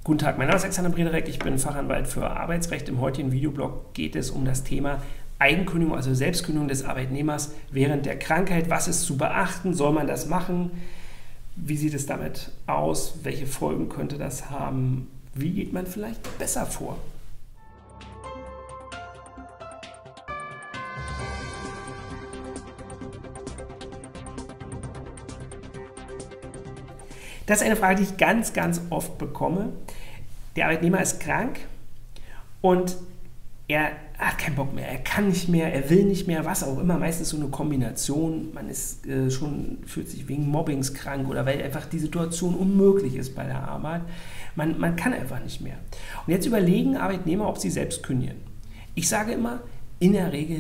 Guten Tag, mein Name ist Alexander Brederek, ich bin Fachanwalt für Arbeitsrecht. Im heutigen Videoblog geht es um das Thema Eigenkündigung, also Selbstkündigung des Arbeitnehmers während der Krankheit. Was ist zu beachten? Soll man das machen? Wie sieht es damit aus? Welche Folgen könnte das haben? Wie geht man vielleicht besser vor? Das ist eine Frage, die ich ganz oft bekomme. Der Arbeitnehmer ist krank und er hat keinen Bock mehr, er kann nicht mehr, er will nicht mehr, was auch immer. Meistens so eine Kombination, man ist fühlt sich wegen Mobbings krank oder weil einfach die Situation unmöglich ist bei der Arbeit. Man kann einfach nicht mehr. Und jetzt überlegen Arbeitnehmer, ob sie selbst kündigen. Ich sage immer, in der Regel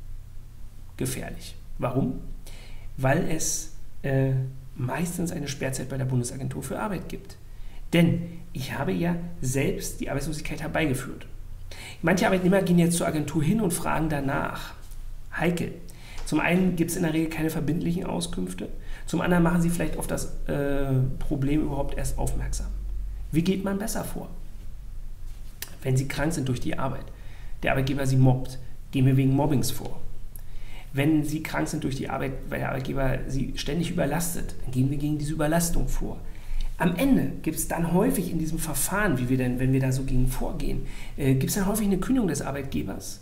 gefährlich. Warum? Weil es meistens eine Sperrzeit bei der Bundesagentur für Arbeit gibt. Denn ich habe ja selbst die Arbeitslosigkeit herbeigeführt. Manche Arbeitnehmer gehen jetzt zur Agentur hin und fragen danach. Heikel. Zum einen gibt es in der Regel keine verbindlichen Auskünfte, zum anderen machen sie vielleicht auf das Problem überhaupt erst aufmerksam. Wie geht man besser vor? Wenn sie krank sind durch die Arbeit, der Arbeitgeber sie mobbt, gehen wir wegen Mobbings vor. Wenn sie krank sind durch die Arbeit, weil der Arbeitgeber sie ständig überlastet, dann gehen wir gegen diese Überlastung vor. Am Ende gibt es dann häufig in diesem Verfahren, wie wir denn, wenn wir da so gegen vorgehen, gibt es dann häufig eine Kündigung des Arbeitgebers,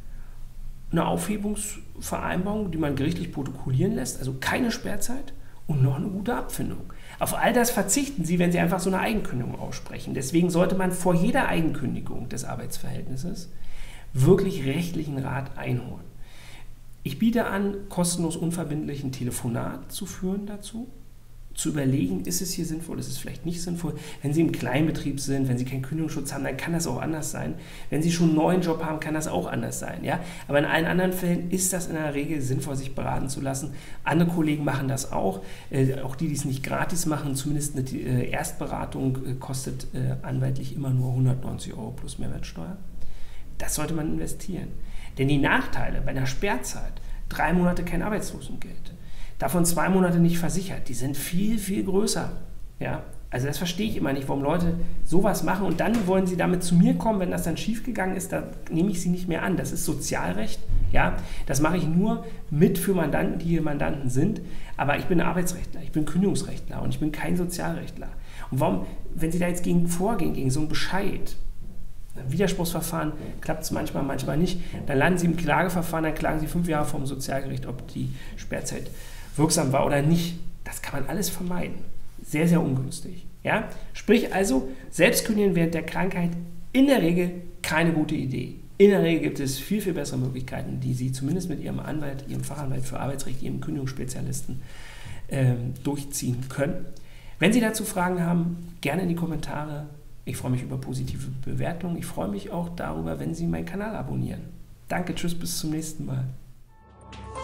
eine Aufhebungsvereinbarung, die man gerichtlich protokollieren lässt, also keine Sperrzeit und noch eine gute Abfindung. Auf all das verzichten Sie, wenn Sie einfach so eine Eigenkündigung aussprechen. Deswegen sollte man vor jeder Eigenkündigung des Arbeitsverhältnisses wirklich rechtlichen Rat einholen. Ich biete an, kostenlos unverbindlich ein Telefonat zu führen dazu, zu überlegen, ist es hier sinnvoll, ist es vielleicht nicht sinnvoll. Wenn Sie im Kleinbetrieb sind, wenn Sie keinen Kündigungsschutz haben, dann kann das auch anders sein. Wenn Sie schon einen neuen Job haben, kann das auch anders sein. Ja? Aber in allen anderen Fällen ist das in der Regel sinnvoll, sich beraten zu lassen. Andere Kollegen machen das auch die es nicht gratis machen, zumindest eine Erstberatung kostet anwaltlich immer nur 190 € plus Mehrwertsteuer. Das sollte man investieren. Denn die Nachteile bei einer Sperrzeit, 3 Monate kein Arbeitslosengeld, davon 2 Monate nicht versichert, die sind viel größer. Ja? Also das verstehe ich immer nicht, warum Leute sowas machen und dann wollen sie damit zu mir kommen, wenn das dann schiefgegangen ist, dann nehme ich sie nicht mehr an. Das ist Sozialrecht, ja? Das mache ich nur mit für Mandanten, die hier Mandanten sind, aber ich bin Arbeitsrechtler, ich bin Kündigungsrechtler und ich bin kein Sozialrechtler. Und warum, wenn Sie da jetzt gegen vorgehen, gegen so einen Bescheid, Widerspruchsverfahren klappt es manchmal nicht. Dann landen Sie im Klageverfahren, dann klagen Sie 5 Jahre vor dem Sozialgericht, ob die Sperrzeit wirksam war oder nicht. Das kann man alles vermeiden. Sehr ungünstig. Ja? Sprich also, Selbstkündigen während der Krankheit in der Regel keine gute Idee. In der Regel gibt es viel bessere Möglichkeiten, die Sie zumindest mit Ihrem Anwalt, Ihrem Fachanwalt für Arbeitsrecht, Ihrem Kündigungsspezialisten durchziehen können. Wenn Sie dazu Fragen haben, gerne in die Kommentare. Ich freue mich über positive Bewertungen. Ich freue mich auch darüber, wenn Sie meinen Kanal abonnieren. Danke, tschüss, bis zum nächsten Mal.